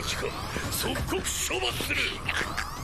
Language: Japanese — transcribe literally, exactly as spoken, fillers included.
気か。即刻処罰する。